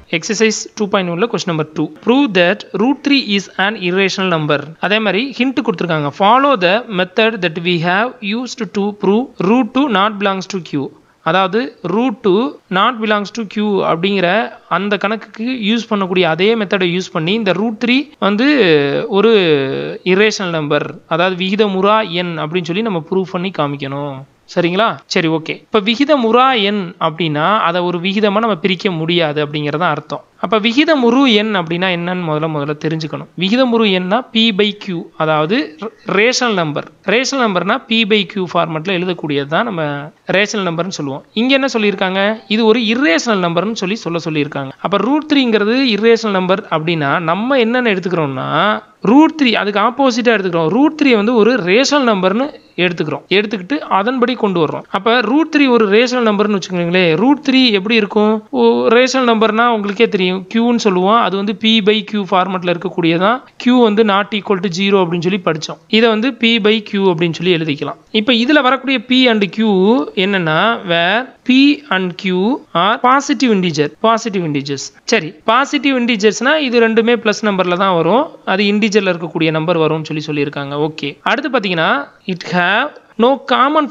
exercise 2.1 question number 2 prove that root 3 is an irrational number. அதே மாதிரி hint கொடுத்திருக்காங்க follow the method that we have used to prove root 2 not belongs to Q. அதாவது root 2 not belongs to Q அப்படிங்கிற அந்த கணக்குக்கு use பண்ணக்கூடிய அதே மெத்தடை யூஸ் பண்ணி இந்த root 3 வந்து ஒரு irrational number, அதாவது விகிதமுறா எண் அப்படின்னு சொல்லி நம்ம ப்ரூவ் பண்ணி காமிக்கணும். சரிங்களா? சரி, ஓகே. இப்போ விகிதமுறா எண் அப்படின்னா அதை ஒரு விகிதமாக நம்ம பிரிக்க முடியாது அப்படிங்கிறத அர்த்தம். அப்போ விகிதமுறு எண் அப்படின்னா என்னன்னு முதல்ல தெரிஞ்சுக்கணும். விகிதமுறு எண்ணா P/Q, அதாவது ரேஷனல் நம்பர். ரேஷனல் நம்பர்னா P/Q ஃபார்மெட்டில் எழுதக்கூடியது தான் நம்ம ரேஷனல் நம்பர்னு சொல்லுவோம். இங்கே என்ன சொல்லியிருக்காங்க? இது ஒரு இர்ரேஷனல் நம்பர்னு சொல்லியிருக்காங்க. அப்போ ரூட் 3ங்கிறது இர்ரேஷனல் நம்பர் அப்படின்னா நம்ம என்னென்ன எடுத்துக்கிறோம்னா ரூட் 3 அதுக்கு ஆப்போசிட்டாக எடுத்துக்கிறோம். ரூட் 3 வந்து ஒரு ரேஷனல் நம்பர்னு எடுத்துக்கிட்டு அதன்படி கொண்டு வர்றோம். அப்போ ரூட் 3 ஒரு ரேஷனல் நம்பர்னு வச்சுக்கோங்களேன். ரூட் 3 எப்படி இருக்கும்? ரேஷனல் நம்பர்னா உங்களுக்கே தெரியும், Qன்னு சொல்லுவோம். அது வந்து P/Q ஃபார்மெட்டில் இருக்கக்கூடியதான். Q வந்து நாட் ஈக்குவல் டு 0 அப்படின்னு சொல்லி படித்தோம். இதை வந்து P/Q அப்படின்னு சொல்லி எழுதிக்கலாம். இப்போ இதில் வரக்கூடிய P and Q என்னன்னா where P and Q are positive integers. சரி, பாசிட்டிவ் இன்டிஜர்ஸ்னா இது ரெண்டுமே பிளஸ் நம்பர்ல தான் வரும். அது இன்டிஜர்ல இருக்கக்கூடிய நம்பர் வரும்னு சொல்லியிருக்காங்க. ஓகே. அடுத்து பார்த்தீங்கன்னா it have no common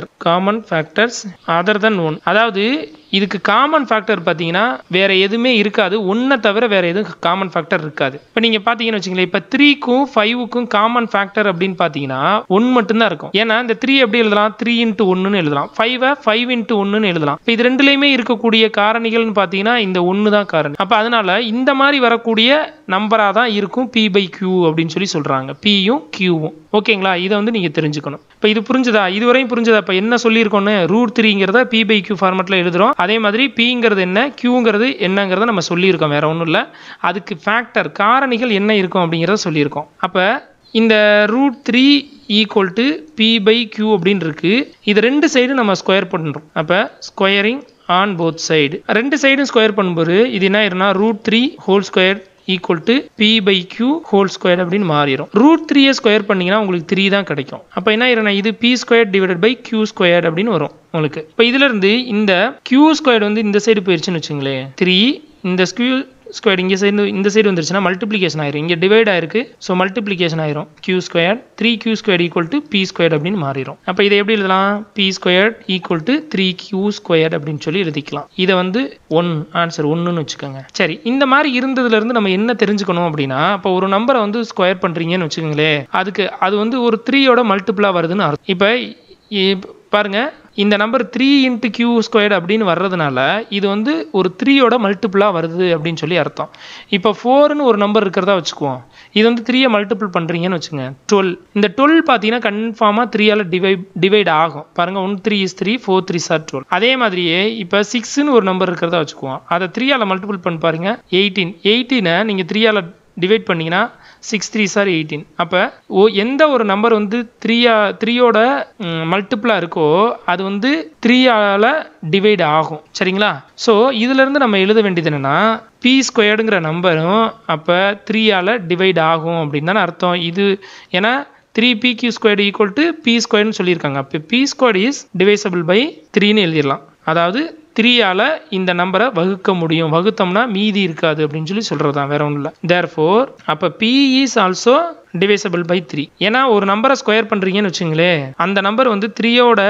factors other than 1. அதாவது இதுக்கு காமன் ஃபேக்டர் பார்த்தீங்கன்னா வேற எதுவுமே இருக்காது. ஒன்றை தவிர வேற எதுவும் காமன் ஃபேக்டர் இருக்காது. இப்போ நீங்கள் பார்த்தீங்கன்னு வச்சுங்களேன், இப்போ 3க்கும் 5க்கும் காமன் ஃபேக்டர் அப்படின்னு பார்த்தீங்கன்னா 1 மட்டும்தான் இருக்கும். ஏன்னா இந்த 3 எப்படி எழுதலாம்? 3 × 1ன்னு எழுதலாம். 5 5 × 1ன்னு எழுதலாம். இப்போ இது ரெண்டுலேயுமே இருக்கக்கூடிய காரணிகள்னு பார்த்தீங்கன்னா இந்த 1 தான் காரணி. அப்போ அதனால இந்த மாதிரி வரக்கூடிய நம்பராக தான் இருக்கும் P/Q அப்படின்னு சொல்கிறாங்க. Pயும் Qவும். ஓகேங்களா? இதை வந்து நீங்கள் தெரிஞ்சுக்கணும். இப்போ இது புரிஞ்சுதா? இதுவரையும் புரிஞ்சுதா? இப்போ என்ன சொல்லியிருக்கோன்னு ரூட் 3ங்கிறத P/Q ஃபார்மெட்டில் எழுதுகிறோம். அதே மாதிரி Pங்கிறது என்ன, Qங்கிறது என்னங்கிறத நம்ம சொல்லியிருக்கோம். வேற ஒன்றும் இல்லை. அதுக்கு ஃபேக்டர் காரணிகள் என்ன இருக்கும் அப்படிங்கிறத சொல்லியிருக்கோம். அப்போ இந்த ரூட் 3 ஈக்குவல் டு P/Q அப்படின்னு இருக்கு. இது ரெண்டு சைடும் நம்ம ஸ்கொயர் பண்ணுறோம். அப்போ ஸ்கொயரிங் ஆன் போத் சைடு, ரெண்டு சைடும் ஸ்கொயர் பண்ணும்போது இது என்ன ஆயிருன்னா root 3 whole square equal to P/Q whole square அப்படின்னு மாறிடும். ரூட் 3 ஸ்கொயர் பண்ணீங்கன்னா உங்களுக்கு 3 தான் கிடைக்கும். அப்போ என்ன ஆயிருன்னா இது P² டிவைடட் பை Q² அப்படின்னு வரும் உங்களுக்கு. இப்போ இதுல இருந்து இந்த Q² வந்து இந்த சைடு போயிருச்சுன்னு வச்சுங்களேன். 3 இந்த ஸ்கொயர் இந்த சைடு வந்துருச்சுன்னா மல்டிப்ளிகேஷன் ஆயிரும். இங்கே டிவைட் ஆயிருக்கு, ஸோ மல்டிப்ளிகேஷன் ஆயிரும். Q² 3Q² equal to P² அப்படின்னு மாறிடும். அப்போ இதை எப்படி எழுதலாம்? P² ஈக்குவல் டு 3Q² அப்படின்னு சொல்லி எழுதிக்கலாம். இதை வந்து ஆன்சர் 1ன்னு வச்சுக்கோங்க. சரி, இந்த மாதிரி இருந்ததுல இருந்து நம்ம என்ன தெரிஞ்சுக்கணும் அப்படின்னா, இப்போ ஒரு நம்பரை வந்து ஸ்கொயர் பண்றீங்கன்னு வச்சுக்கோங்களேன், அது வந்து ஒரு 3யோட மல்டிபிளா வருதுன்னு அர்த்தம். இப்போ பாருங்க, இந்த நம்பர் 3 × Q² அப்படின்னு வர்றதுனால இது வந்து ஒரு 3யோட மல்டிபிளா வருது அப்படின்னு சொல்லி அர்த்தம். இப்போ 4ன்னு ஒரு நம்பர் இருக்கிறதா வச்சுக்குவோம். இது வந்து 3யை மல்டிபிள் பண்றீங்கன்னு வச்சுங்க, 12. இந்த 12 பார்த்தீங்கன்னா கன்ஃபார்மா 3ஆல டிவைட் ஆகும். பாருங்க, 1 3 is 3, 4 3s are 12. அதே மாதிரியே இப்போ 6ன்னு ஒரு நம்பர் இருக்கிறதா வச்சுக்குவோம். அதை 3ஆல மல்டிபிள் பண்ணி பாருங்க, 18. 18 நீங்க 3ஆல டிவைட் பண்ணீங்கன்னா 6 3s are 18. அப்போ எந்த ஒரு நம்பர் வந்து 3யோட மல்டிபிளா இருக்கோ அது வந்து 3ஆல டிவைட் ஆகும். சரிங்களா? ஸோ இதுல இருந்து நம்ம எழுத வேண்டியது என்னன்னா P² நம்பரும் அப்போ 3ஆல டிவைட் ஆகும் அப்படின்னு தானே அர்த்தம். இது ஏன்னா 3PQ² ஈக்குவல் டு P² சொல்லியிருக்காங்க. அப்போ P² இஸ் டிவைசபிள் பை 3ன்னு எழுதிடலாம். அதாவது 3ஆல இந்த நம்பரை வகுக்க முடியும். வகுத்தோம்னா மீதி இருக்காது அப்படின்னு சொல்றதுதான், வேற ஒன்றும் இல்லை. therefore அப்போ P is also divisible by 3. ஏன்னா ஒரு நம்பரை ஸ்கொயர் பண்றீங்கன்னு வச்சுங்களேன், அந்த நம்பர் வந்து 3யோட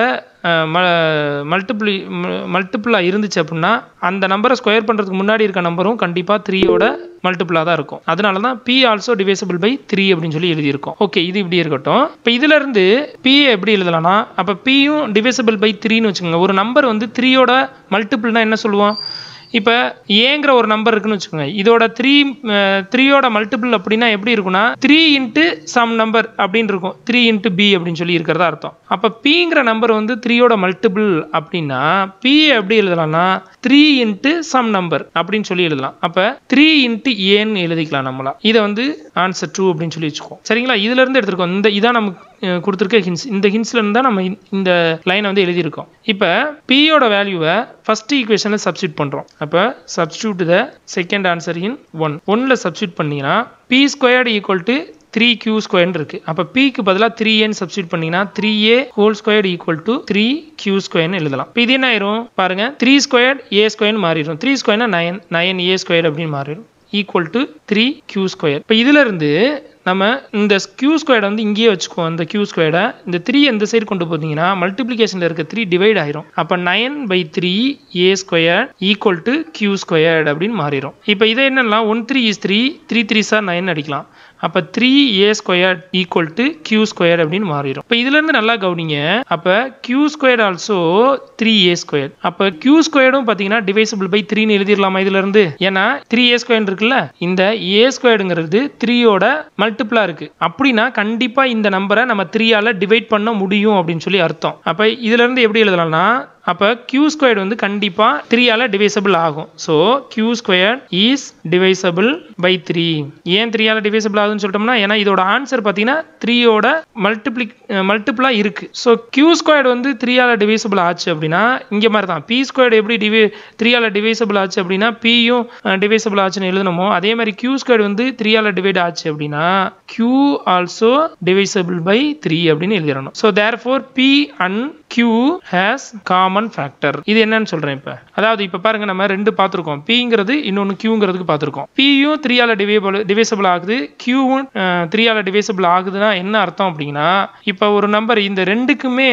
மல்டிபிளா இருந்துச்சு அப்படின்னா அந்த நம்பரை ஸ்கொயர் பண்றதுக்கு முன்னாடி இருக்க நம்பரும் கண்டிப்பா 3யோட மல்டிபிளா தான் இருக்கும். அதனால தான் P also divisible by 3 அப்படின்னு சொல்லி எழுதியிருக்கோம். ஓகே, இது இப்படி இருக்கட்டும். இப்போ இதுல இருந்து P எப்படி எழுதலாம்னா, அப்போ Pயும் divisible by 3ன்னு வச்சுக்கோங்க. ஒரு நம்பர் வந்து 3யோட மல்டிபிள்னா என்ன சொல்லுவோம்? இப்போ ஏங்கிற ஒரு நம்பர் இருக்குன்னு வச்சுக்கோங்க, இதோட 3யோட மல்டிபிள் அப்படின்னா எப்படி இருக்குன்னா 3 × சம் நம்பர் அப்படின்னு இருக்கும். 3 × B அப்படின்னு சொல்லி இருக்கிறதா அர்த்தம். அப்போ Pங்கிற நம்பர் வந்து 3யோட மல்டிபிள் அப்படின்னா P எப்படி எழுதலாம்னா 3 × சம் நம்பர் அப்படின்னு சொல்லி எழுதலாம். அப்போ 3 × Aன்னு எழுதிக்கலாம் நம்மளா. இதை வந்து ஆன்சர் 2 அப்படின்னு சொல்லி வச்சுக்கோம். சரிங்களா? இதுல இருந்து எடுத்துருக்கோம். இதான் நமக்கு கொடுத்துருக்க ஹின்ஸ். இந்த ஹின்ஸ்ல இருந்து தான் நம்ம இந்த லைனை வந்து எழுதியிருக்கோம். இப்போ Pயோட வேல்யூவை ஃபர்ஸ்ட் ஈக்குவேஷன்ல சப்ஸ்டியூட் பண்றோம். அப்போ substitute the second answer in 1. 1ல சப்ஸ்டியூட் பண்ணீங்கன்னா P² equal to 3q square இருக்கு. அப்ப p க்கு பதிலா 3a ன்னு சப்ஸ்டிட்யூட் பண்ணீங்கன்னா 3a whole square equal to 3q square ன்னு எழுதலாம். இப்போ இது என்ன ஆயிரும் பாருங்க 3 ஸ்கொயர் a ஸ்கொயர் ன்னு மாறிடும். 3 ஸ்கொயர்னா 9a ஸ்கொயர் அப்படின்னு மாறிடும் ஈக்குவல் டு 3q ஸ்கொயர். இப்போ இதுல இருந்து நம்ம இந்த q ஸ்கொயர் வந்து இங்கேயே வச்சுக்குவோம். இந்த q ஸ்கொயரை இந்த 3 இந்த சைடு கொண்டு போதீங்கன்னா மல்டிப்ளிகேஷன்ல இருக்க 3 டிவைட் ஆயிரும். அப்ப 9/3a square equal to q square அப்படின்னு மாறிடும். இப்போ இதை என்னன்னா 1 3 is 3 3 3s are 9 அடிக்கலாம். அப்ப 3a square equal to q square அப்படின்னு மாறிடும். இப்போ இதுல இருந்து நல்லா கவனிங்க. அப்ப q square also 3a square. அப்ப q ஸ்கொயரும் பாத்தீங்கன்னா டிவைசிபிள் பை 3 ன்னு எழுதிடலாமா இதுல இருந்து? ஏன்னா 3a ஸ்கொயர் இருக்குல்ல, இந்த a ஸ்கொயர்ங்கிறது 3 ஓட மல்டிபிளா இருக்கு. அப்படின்னா கண்டிப்பா இந்த நம்பரை நம்ம 3 ஆல டிவைட் பண்ண முடியும் அப்படின்னு சொல்லி அர்த்தம். அப்ப இதுல இருந்து எப்படி எழுதலாம்னா அப்ப q ஸ்கொயர் வந்து கண்டிப்பா 3 ஆல டிவைசபிள் ஆகும். So q square is divisible by 3. ஏன் 3 ஆல டிவைசபிள் ஆகுதுன்னு சொல்லிட்டோம்னா ஏன்னா இதோட ஆன்சர் பாத்தீங்கன்னா 3 ஓட மல்டிபிளா இருக்கு. சோ q ஸ்கொயர் வந்து 3 ஆல டிவைசபிள் ஆச்சு அப்படின்னா இங்க மாதிரி தான் p ஸ்கொயர் எப்படி 3 ஆல டிவைசபிள் ஆச்சு அப்படின்னா p யும் டிவைசபிள் ஆச்சுன்னு எழுதணுமோ அதே மாதிரி q ஸ்கொயர் வந்து 3 ஆல டிவைட் ஆச்சு அப்படின்னா q ஆல்சோ டிவைசபிள் பை 3 அப்படின்னு எழுதிடணும். So therefore p and q has common factor. இது என்னன்னு சொல்றேன் இப்ப. அதாவது இப்ப பாருங்க நம்ம ரெண்டு பார்த்திருக்கோம். pங்கிறது இன்னொன்னு qங்கிறதுக்கு பார்த்திருக்கோம். p-யும் 3 ஆல டிவைசபிள் ஆகுது, q-வும் 3 ஆல டிவைசபிள் ஆகுதுன்னா என்ன அர்த்தம் அப்படின்னா இப்ப ஒரு நம்பர் இந்த ரெண்டுக்குமே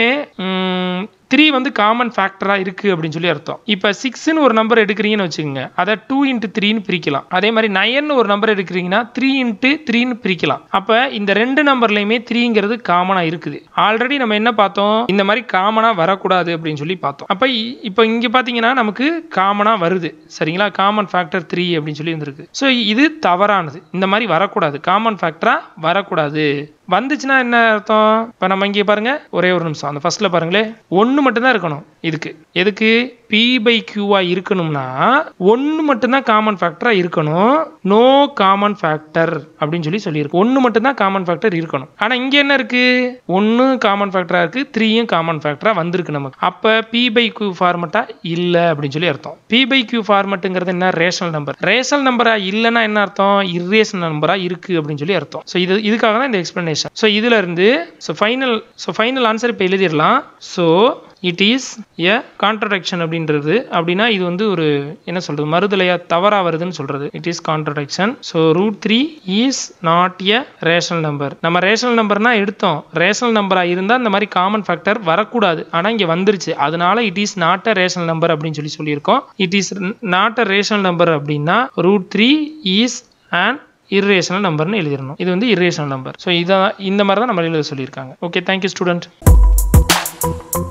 3 வந்து காமன் ஃபேக்டரா இருக்கு அப்படின்னு சொல்லி அர்த்தம். இப்ப 6 ன்னு ஒரு நம்பர் எடுக்கிறீங்கன்னு வச்சுக்கோங்க, அதை 2 × 3 ன்னு பிரிக்கலாம். அதே மாதிரி 9 ஒரு நம்பர் எடுக்கிறீங்கன்னா 3 × 3 ன்னு பிரிக்கலாம். அப்ப இந்த ரெண்டு நம்பர்லயுமே 3ங்கிறது காமனா இருக்குது. ஆல்ரெடி நம்ம என்ன பார்த்தோம், இந்த மாதிரி காமனா வரக்கூடாது அப்படின்னு சொல்லி பார்த்தோம். அப்ப இப்ப இங்க பாத்தீங்கன்னா நமக்கு காமனா வருது சரிங்களா, காமன் ஃபேக்டர் 3 அப்படின்னு சொல்லி வந்திருக்கு. ஸோ இது தவறானது, இந்த மாதிரி வரக்கூடாது, காமன் ஃபேக்டரா வரக்கூடாது. வந்துச்சுன்னா என்ன அர்த்தம், இப்ப நம்ம இங்கே பாருங்க ஒரே ஒரு நிமிஷம் அந்த ஃபர்ஸ்ட்ல பாருங்களே 1 மட்டும்தான் இருக்கணும். இதுக்கு எதுக்கு p/q இருக்கணும்னா 1 மட்டும்தான் காமன் ஃபேக்டரா இருக்கணும், நோ காமன் ஃபேக்டர் அப்படின்னு சொல்லி சொல்லியிருக்கு. 1 மட்டும்தான் காமன் ஃபேக்டர் இருக்கணும். ஆனா இங்க என்ன இருக்கு, 1 காமன் ஃபேக்டரா இருக்கு, 3யும் காமன் ஃபேக்டரா வந்திருக்கு நமக்கு. அப்ப p/q ஃபார்மட்டா இல்ல அப்படின்னு சொல்லி அர்த்தம். p/q ஃபார்மட்டுங்கிறது என்ன, ரேஷனல் நம்பர். ரேஷனல் நம்பரா இல்லைன்னா என்ன அர்த்தம், இர்ரேஷனல் நம்பரா இருக்கு அப்படின்னு சொல்லி அர்த்தம். ஸோ இதுக்காக தான் இந்த எக்ஸ்பிளனேஷன். ஸோ இதுல இருந்து ஃபைனல் ஆன்சர் இப்போ எழுதிடலாம். So it is a contradiction அப்படின்றது. அப்படின்னா இது வந்து ஒரு என்ன சொல்றது, மறுதலையா தவறா வருதுன்னு சொல்றது. It is contradiction. So √3 is not a rational number. நம்ம ரேஷனல் நம்பர்னா எடுத்தோம், ரேஷனல் நம்பரா இருந்தா இந்த மாதிரி காமன் ஃபேக்டர் வரக்கூடாது, ஆனா இங்க வந்துருச்சு, அதனால it is not a rational number அப்படின்னு சொல்லியிருக்கோம். It is not a rational number அப்படின்னா √3 இஸ் அண்ட் irrational நம்பர்னு எழுதிடணும். இது வந்து irrational நம்பர். ஸோ இதான் இந்த மாதிரி தான் நம்ம எழுத சொல்லியிருக்காங்க. Okay, thank you student.